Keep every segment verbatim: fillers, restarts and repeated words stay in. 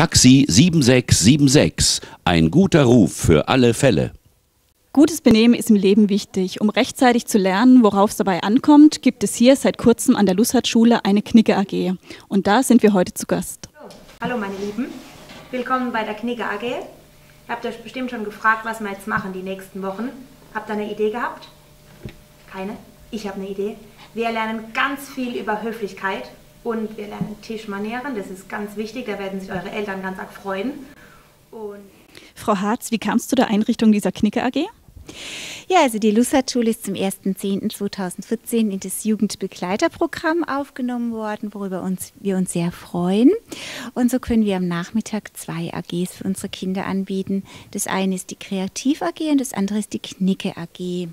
Taxi sieben sechs sieben sechs. Ein guter Ruf für alle Fälle. Gutes Benehmen ist im Leben wichtig. Um rechtzeitig zu lernen, worauf es dabei ankommt, gibt es hier seit kurzem an der Lussert-Schule eine Knigge A G. Und da sind wir heute zu Gast. Hallo meine Lieben, willkommen bei der Knigge A G. Ihr habt euch bestimmt schon gefragt, was wir jetzt machen die nächsten Wochen. Habt ihr eine Idee gehabt? Keine? Ich habe eine Idee. Wir lernen ganz viel über Höflichkeit und wir lernen Tischmanieren. Das ist ganz wichtig, da werden sich eure Eltern ganz arg freuen. Und Frau Harz, wie kamst du der Einrichtung dieser Knigge A G? Ja, also die Lussert-Schule ist zum ersten zehnten zweitausendvierzehn in das Jugendbegleiterprogramm aufgenommen worden, worüber uns, wir uns sehr freuen. Und so können wir am Nachmittag zwei A Gs für unsere Kinder anbieten. Das eine ist die Kreativ-A G und das andere ist die Knigge A G.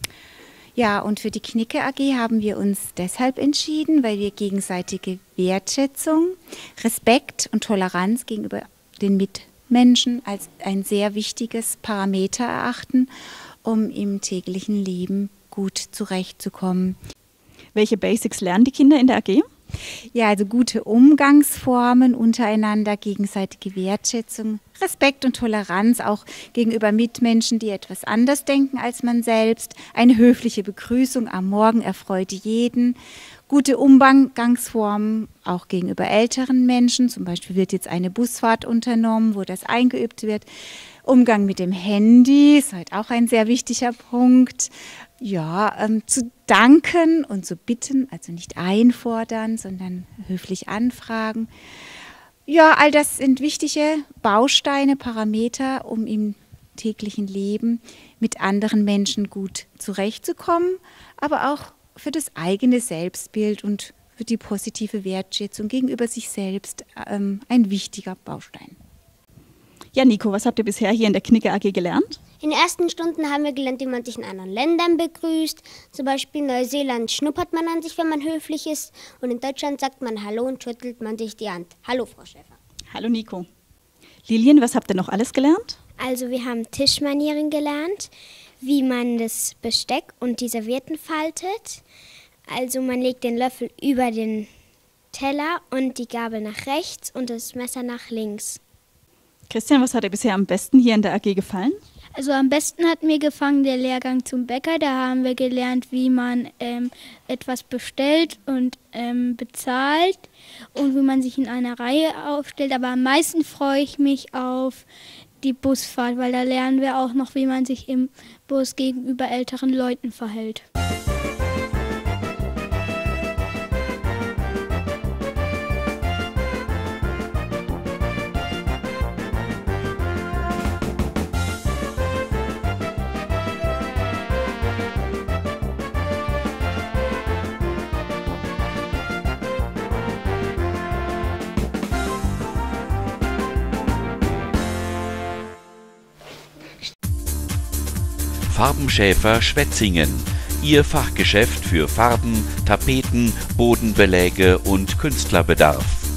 Ja, und für die Knigge A G haben wir uns deshalb entschieden, weil wir gegenseitige Wertschätzung, Respekt und Toleranz gegenüber den Mitmenschen als ein sehr wichtiges Parameter erachten, um im täglichen Leben gut zurechtzukommen. Welche Basics lernen die Kinder in der A G? Ja, also gute Umgangsformen untereinander, gegenseitige Wertschätzung, Respekt und Toleranz auch gegenüber Mitmenschen, die etwas anders denken als man selbst, eine höfliche Begrüßung am Morgen erfreut jeden, gute Umgangsformen auch gegenüber älteren Menschen, zum Beispiel wird jetzt eine Busfahrt unternommen, wo das eingeübt wird. Umgang mit dem Handy ist halt auch ein sehr wichtiger Punkt. Ja, ähm, zu danken und zu bitten, also nicht einfordern, sondern höflich anfragen. Ja, all das sind wichtige Bausteine, Parameter, um im täglichen Leben mit anderen Menschen gut zurechtzukommen, aber auch für das eigene Selbstbild und für die positive Wertschätzung gegenüber sich selbst ähm, ein wichtiger Baustein. Ja, Nico, was habt ihr bisher hier in der Knigge A G gelernt? In den ersten Stunden haben wir gelernt, wie man sich in anderen Ländern begrüßt. Zum Beispiel in Neuseeland schnuppert man an sich, wenn man höflich ist. Und in Deutschland sagt man Hallo und schüttelt man sich die Hand. Hallo, Frau Schäfer. Hallo, Nico. Lilien, was habt ihr noch alles gelernt? Also wir haben Tischmanieren gelernt, wie man das Besteck und die Servietten faltet. Also man legt den Löffel über den Teller und die Gabel nach rechts und das Messer nach links. Christian, was hat dir bisher am besten hier in der A G gefallen? Also am besten hat mir gefallen der Lehrgang zum Bäcker. Da haben wir gelernt, wie man ähm, etwas bestellt und ähm, bezahlt und wie man sich in einer Reihe aufstellt. Aber am meisten freue ich mich auf die Busfahrt, weil da lernen wir auch noch, wie man sich im Bus gegenüber älteren Leuten verhält. Farbenschäfer Schwetzingen. Ihr Fachgeschäft für Farben, Tapeten, Bodenbeläge und Künstlerbedarf.